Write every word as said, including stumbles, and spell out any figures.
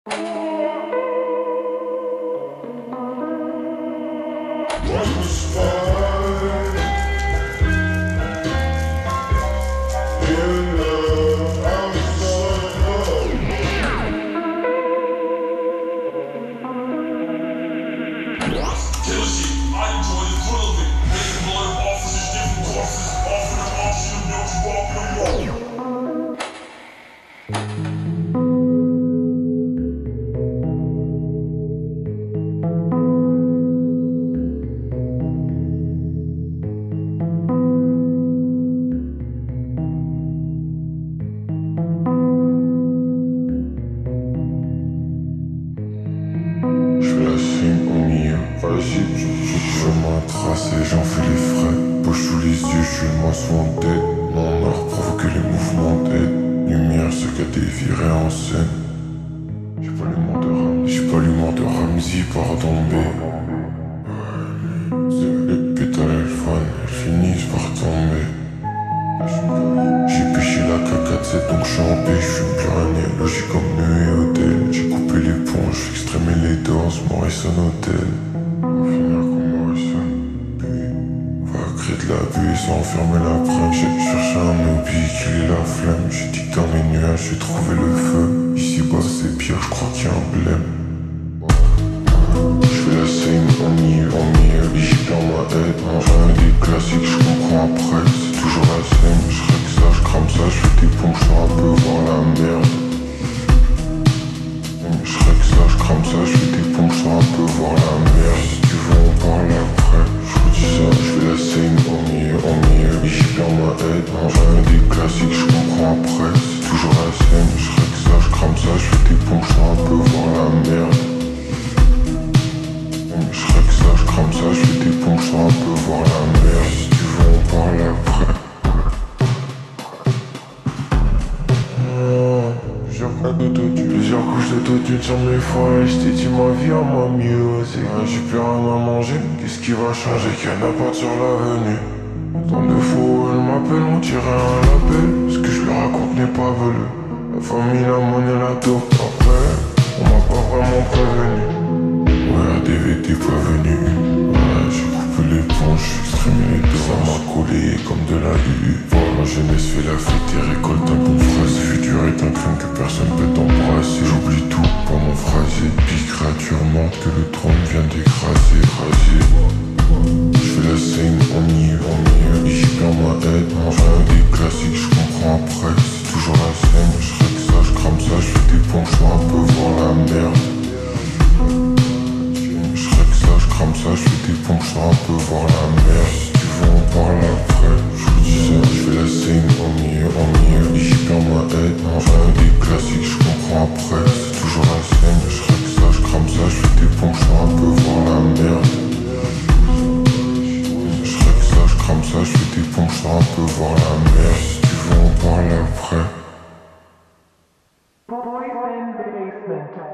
Vas-y, chemin tracé, j'en fais les frais. Poche sous les yeux, je suis le moisson en tête. Mon art provoque les mouvements d'aide. Lumière, ce qu'a déviré en scène. J'ai pas l'humour de Ramsey, j'ai pas l'humour de Ramsey, pardon, mais les pétales elles fanent, elles finissent par tomber. J'ai pêché la K quatre sept donc je suis en paix, je suis plus rien, logique comme nœud et hôtel. J'ai coupé les ponts, j'ai extrémé les danses, Morrison Hotel. De la buée sans fermer la prime. J'ai cherché un hobby, qu'il est la flemme. J'ai dit que dans mes nuages j'ai trouvé le feu. Ici bas c'est pire, je crois qu'il y a un blême. Je fais la scène, on y est, on y est. J'y perds ma aide, mange un des classiques, je comprends après. C'est toujours la scène, je que ça, je crame ça, je fais des pompes, je un peu voir la merde. Je que ça, je crame ça, je fais des pompes, je un peu voir la merde. Si tu veux on parle après. Je ça, je fais la scène, on y est, on y est. J'y perds ma aide, mange un des classiques, je comprends après. C'est toujours la scène, je que ça, je crame ça, je fais des pompes, je un peu voir la merde. Je que ça, je crame ça, je fais des pompes, je un peu voir la merde. Si tu veux on parle après. Plusieurs couches d'autotune, plusieurs couches d'autotune sur mes foils. J't'ai dit ma vie à ma musique. J'ai plus rien à manger, qu'est-ce qui va changer? Qu'il y en a pas sur l'avenue. Tant de faux, elle m'appelle, on dirait un label. Ce que je lui raconte n'est pas velu. La famille, la monnaie, la dope. Après, on m'a pas vraiment prévenu. Ouais, R D V t'es pas venu. Ouais, j'ai coupé les ponts, j'suis extrémé les deux. Ça m'a collé comme de la U U. La jeunesse fait la fête et récolte un bon phrase. Futur est un crime que personne peut embrasser. J'oublie tout pour mon phrasé. Puis créature morte que le trône vient d'écraser. Raser. J'fais la scène, on y est, on y est. J'y perds ma aide, mange un des classiques, je comprends après. C'est toujours la scène, je que ça, je crame ça, je fais des pompes, je un peu voir la merde. Je que ça, je crame ça, je fais des pompes, je un peu voir la merde. Si tu veux on parle après. Je fais la scène, on y est, on y est. J'y perds ma aide, mange un des classiques, je comprends après. C'est toujours la scène, je que ça, je crame ça, je fais des pompes, je un peu voir la merde. Je que ça, je crame ça, je fais des pompes, je un peu voir la merde. Si tu veux on parle après. Boys in the basement.